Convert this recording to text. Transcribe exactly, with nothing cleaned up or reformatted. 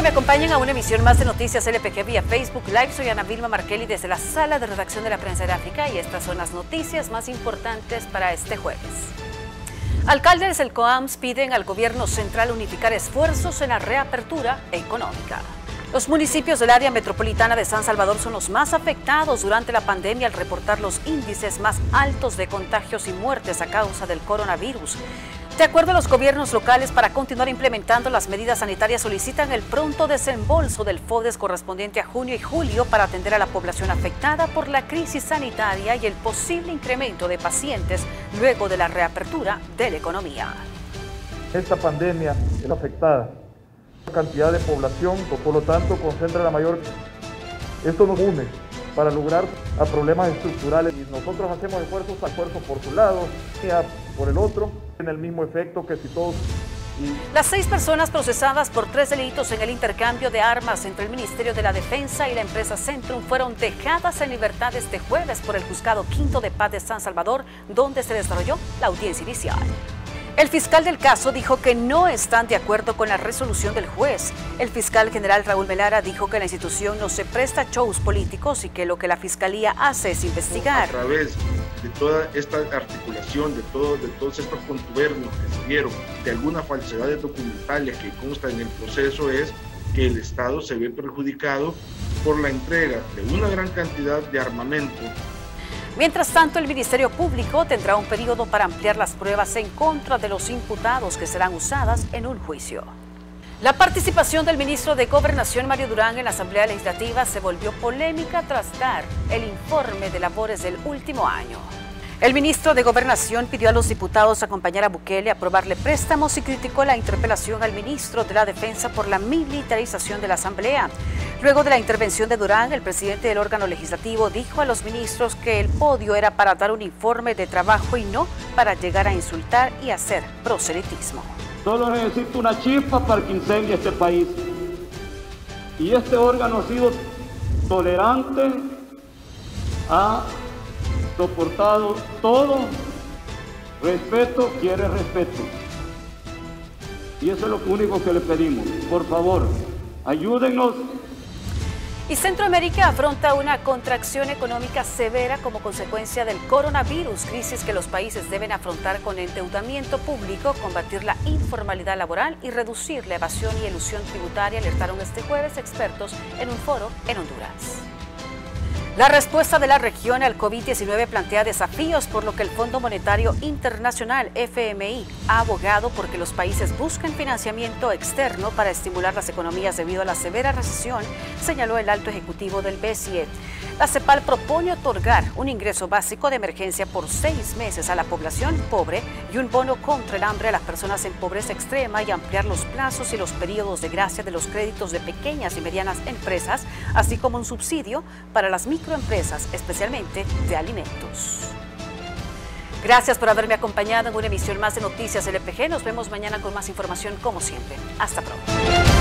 me acompañen a una emisión más de Noticias L P G vía Facebook Live. Soy Ana Vilma Markelly desde la sala de redacción de la Prensa de África y estas son las noticias más importantes para este jueves. Alcaldes del COAMS piden al gobierno central unificar esfuerzos en la reapertura económica. Los municipios del área metropolitana de San Salvador son los más afectados durante la pandemia al reportar los índices más altos de contagios y muertes a causa del coronavirus. De acuerdo a los gobiernos locales, para continuar implementando las medidas sanitarias solicitan el pronto desembolso del FODES correspondiente a junio y julio para atender a la población afectada por la crisis sanitaria y el posible incremento de pacientes luego de la reapertura de la economía. Esta pandemia es afectada. La cantidad de población, por lo tanto, concentra la mayor. Esto nos une para lograr a problemas estructurales y nosotros hacemos esfuerzos, esfuerzos por su lado, por el otro, en el mismo efecto que si todos. Y... Las seis personas procesadas por tres delitos en el intercambio de armas entre el Ministerio de la Defensa y la empresa Centrum fueron dejadas en libertad este jueves por el Juzgado Quinto de Paz de San Salvador, donde se desarrolló la audiencia inicial. El fiscal del caso dijo que no están de acuerdo con la resolución del juez. El fiscal general Raúl Melara dijo que la institución no se presta a shows políticos y que lo que la fiscalía hace es investigar. A través de toda esta articulación, de, todo, de todos estos contubernios que se dieron, de algunas falsedades documentales que constan en el proceso, es que el Estado se ve perjudicado por la entrega de una gran cantidad de armamento. Mientras tanto, el Ministerio Público tendrá un periodo para ampliar las pruebas en contra de los imputados que serán usadas en un juicio. La participación del ministro de Gobernación, Mario Durán, en la Asamblea Legislativa se volvió polémica tras dar el informe de labores del último año. El ministro de Gobernación pidió a los diputados acompañar a Bukele a aprobarle préstamos y criticó la interpelación al ministro de la Defensa por la militarización de la Asamblea. Luego de la intervención de Durán, el presidente del órgano legislativo dijo a los ministros que el podio era para dar un informe de trabajo y no para llegar a insultar y hacer proselitismo. Solo necesito una chispa para que incendie este país. Y este órgano ha sido tolerante, ha soportado todo. Respeto quiere respeto. Y eso es lo único que le pedimos. Por favor, ayúdennos. Y Centroamérica afronta una contracción económica severa como consecuencia del coronavirus, crisis que los países deben afrontar con endeudamiento público, combatir la informalidad laboral y reducir la evasión y elusión tributaria, alertaron este jueves expertos en un foro en Honduras. La respuesta de la región al COVID diecinueve plantea desafíos, por lo que el Fondo Monetario Internacional, F M I, ha abogado porque los países busquen financiamiento externo para estimular las economías debido a la severa recesión, señaló el alto ejecutivo del B C E. La CEPAL propone otorgar un ingreso básico de emergencia por seis meses a la población pobre y un bono contra el hambre a las personas en pobreza extrema y ampliar los plazos y los periodos de gracia de los créditos de pequeñas y medianas empresas, así como un subsidio para las microempresas. microempresas, especialmente de alimentos. Gracias por haberme acompañado en una emisión más de Noticias L P G. Nos vemos mañana con más información como siempre. Hasta pronto.